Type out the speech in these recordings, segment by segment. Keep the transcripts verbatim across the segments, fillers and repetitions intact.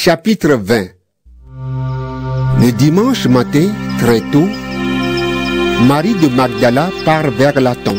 Chapitre vingt. Le dimanche matin, très tôt, Marie de Magdala part vers la tombe.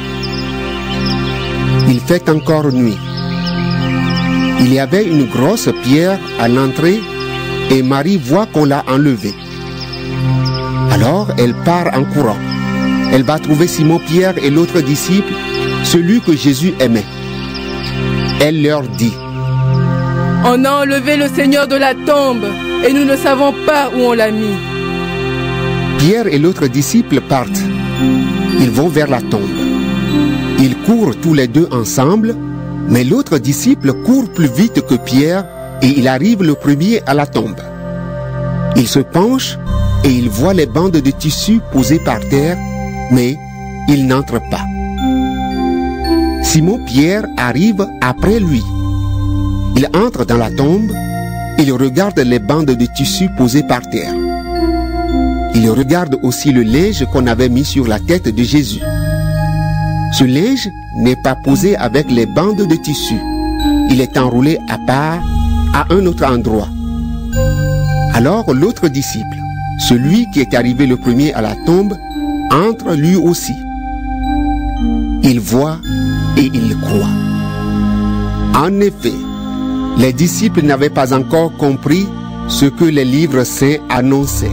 Il fait encore nuit. Il y avait une grosse pierre à l'entrée et Marie voit qu'on l'a enlevée. Alors elle part en courant. Elle va trouver Simon-Pierre et l'autre disciple, celui que Jésus aimait. Elle leur dit: On a enlevé le Seigneur de la tombe et nous ne savons pas où on l'a mis. Pierre et l'autre disciple partent. Ils vont vers la tombe. Ils courent tous les deux ensemble, mais l'autre disciple court plus vite que Pierre et il arrive le premier à la tombe. Il se penche et il voit les bandes de tissu posées par terre, mais il n'entre pas. Simon-Pierre arrive après lui. Il entre dans la tombe, il regarde les bandes de tissu posées par terre. Il regarde aussi le linge qu'on avait mis sur la tête de Jésus. Ce linge n'est pas posé avec les bandes de tissu. Il est enroulé à part, à un autre endroit. Alors l'autre disciple, celui qui est arrivé le premier à la tombe, entre lui aussi. Il voit et il croit. En effet, les disciples n'avaient pas encore compris ce que les livres saints annonçaient.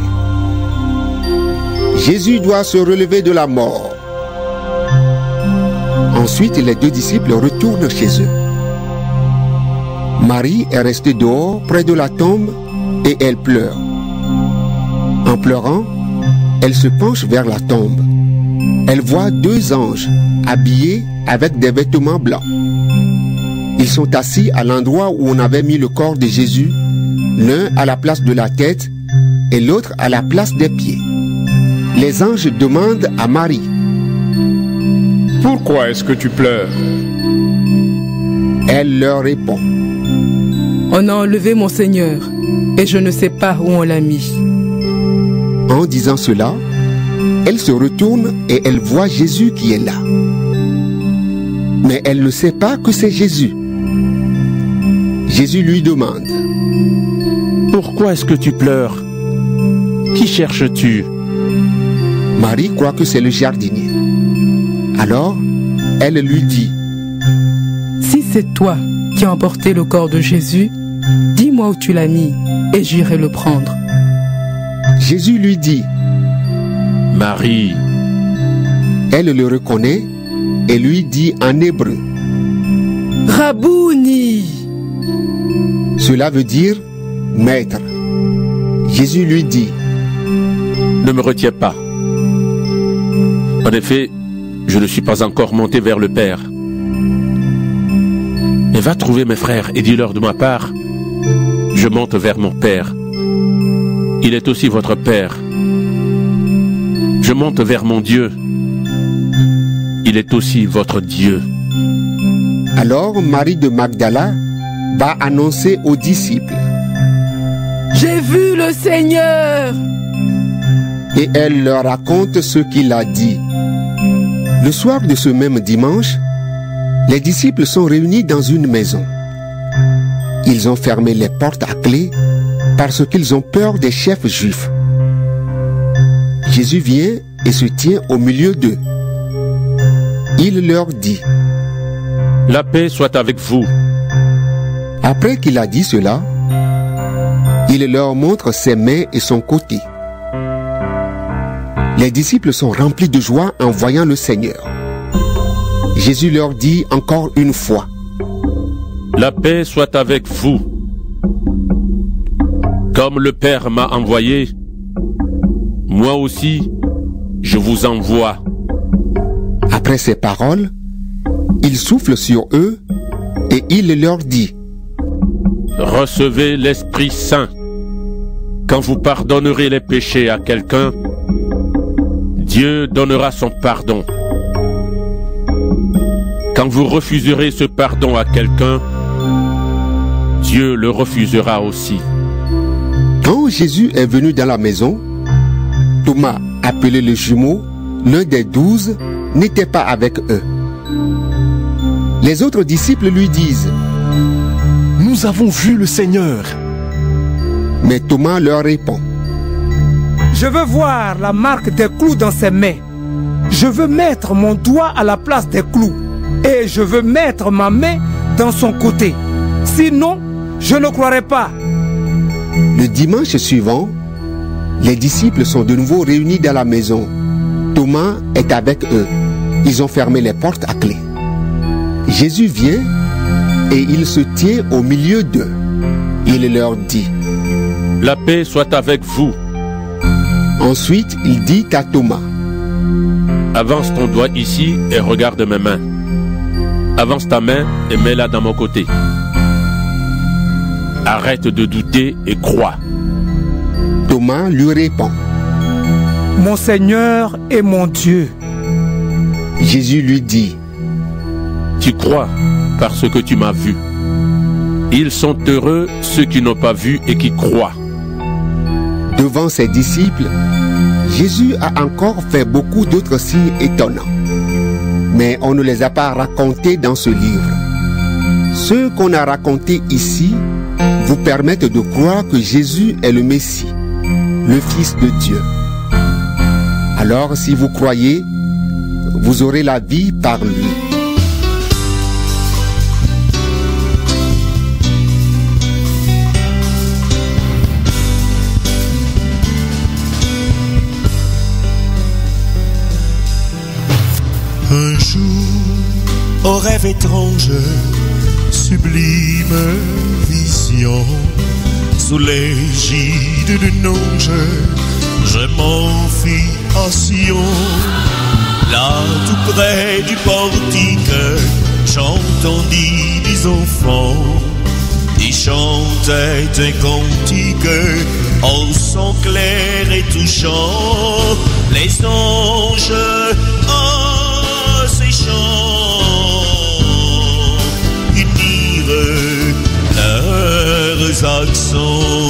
Jésus doit se relever de la mort. Ensuite, les deux disciples retournent chez eux. Marie est restée dehors près de la tombe et elle pleure. En pleurant, elle se penche vers la tombe. Elle voit deux anges habillés avec des vêtements blancs. Ils sont assis à l'endroit où on avait mis le corps de Jésus, l'un à la place de la tête et l'autre à la place des pieds. Les anges demandent à Marie: Pourquoi est-ce que tu pleures? Elle leur répond: On a enlevé mon Seigneur et je ne sais pas où on l'a mis. En disant cela, elle se retourne et elle voit Jésus qui est là. Mais elle ne sait pas que c'est Jésus. Jésus lui demande: Pourquoi est-ce que tu pleures? Qui cherches-tu? Marie croit que c'est le jardinier. Alors, elle lui dit: Si c'est toi qui as emporté le corps de Jésus, dis-moi où tu l'as mis et j'irai le prendre. Jésus lui dit: Marie. Elle le reconnaît et lui dit en hébreu: Rabouni. Cela veut dire maître. Jésus lui dit: Ne me retiens pas. En effet, je ne suis pas encore monté vers le Père. Mais va trouver mes frères et dis-leur de ma part: Je monte vers mon Père. Il est aussi votre Père. Je monte vers mon Dieu. Il est aussi votre Dieu. Alors Marie de Magdala va annoncer aux disciples: J'ai vu le Seigneur. Et elle leur raconte ce qu'il a dit. Le soir de ce même dimanche, les disciples sont réunis dans une maison. Ils ont fermé les portes à clé parce qu'ils ont peur des chefs juifs. Jésus vient et se tient au milieu d'eux. Il leur dit: La paix soit avec vous. Après qu'il a dit cela, il leur montre ses mains et son côté. Les disciples sont remplis de joie en voyant le Seigneur. Jésus leur dit encore une fois: La paix soit avec vous. Comme le Père m'a envoyé, moi aussi, je vous envoie. Après ces paroles, il souffle sur eux et il leur dit: Recevez l'Esprit Saint. Quand vous pardonnerez les péchés à quelqu'un, Dieu donnera son pardon. Quand vous refuserez ce pardon à quelqu'un, Dieu le refusera aussi. Quand Jésus est venu dans la maison, Thomas, appelé le jumeau, l'un des douze, n'était pas avec eux. Les autres disciples lui disent: Nous avons vu le Seigneur. Mais Thomas leur répond: Je veux voir la marque des clous dans ses mains. Je veux mettre mon doigt à la place des clous. Et je veux mettre ma main dans son côté. Sinon, je ne croirai pas. Le dimanche suivant, les disciples sont de nouveau réunis dans la maison. Thomas est avec eux. Ils ont fermé les portes à clé. Jésus vient et il se tient au milieu d'eux. Il leur dit: La paix soit avec vous. Ensuite, il dit à Thomas: Avance ton doigt ici et regarde mes mains. Avance ta main et mets-la dans mon côté. Arrête de douter et crois. Thomas lui répond: Mon Seigneur et mon Dieu. Jésus lui dit: Tu crois parce que tu m'as vu. Ils sont heureux ceux qui n'ont pas vu et qui croient. Devant ses disciples, Jésus a encore fait beaucoup d'autres signes étonnants. Mais on ne les a pas racontés dans ce livre. Ceux qu'on a racontés ici vous permettent de croire que Jésus est le Messie, le Fils de Dieu. Alors, si vous croyez, vous aurez la vie par lui. Un jour, au rêve étrange, sublime vision, sous l'égide d'une ange, je m'enfuis à Sion. Là, tout près du portique, j'entendis des enfants. Ils chantaient un cantique au son clair et touchant. Les anges en ces chants unirent leurs accents.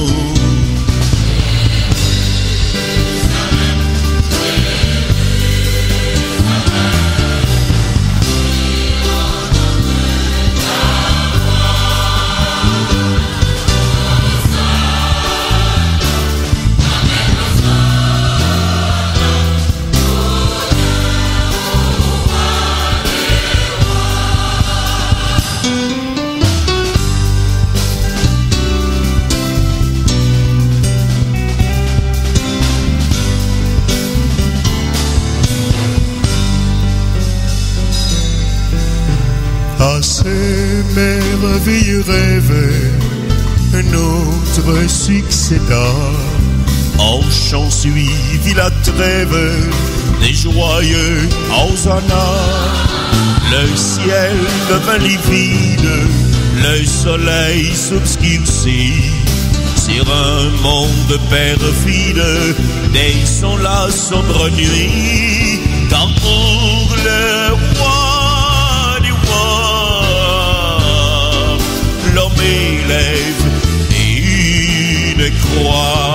À ces merveilleux rêves, un autre succéda. En chant suivit la trêve des joyeux hosanna. Le ciel devint livide, le soleil s'obscurcit. Sur un monde perfide, descend la sombre nuit. Car pour le roi du roi, l'homme élève une croix.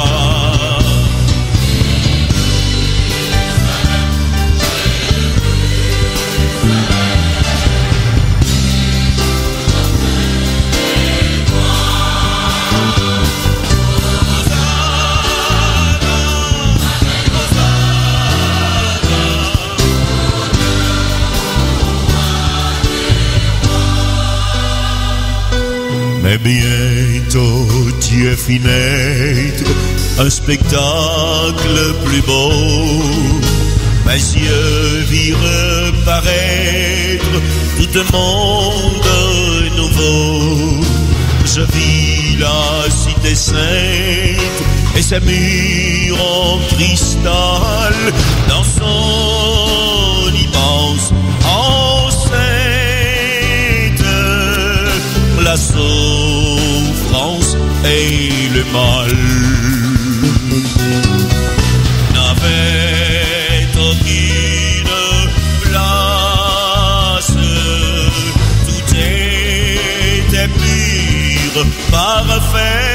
Mais bientôt Dieu fit naître un spectacle plus beau. Mes yeux virent paraître tout un monde nouveau. Je vis la cité sainte et ses murs en cristal dans son immense enceinte. La souffrance et le mal n'avaient aucune place. Tout était pur, parfait.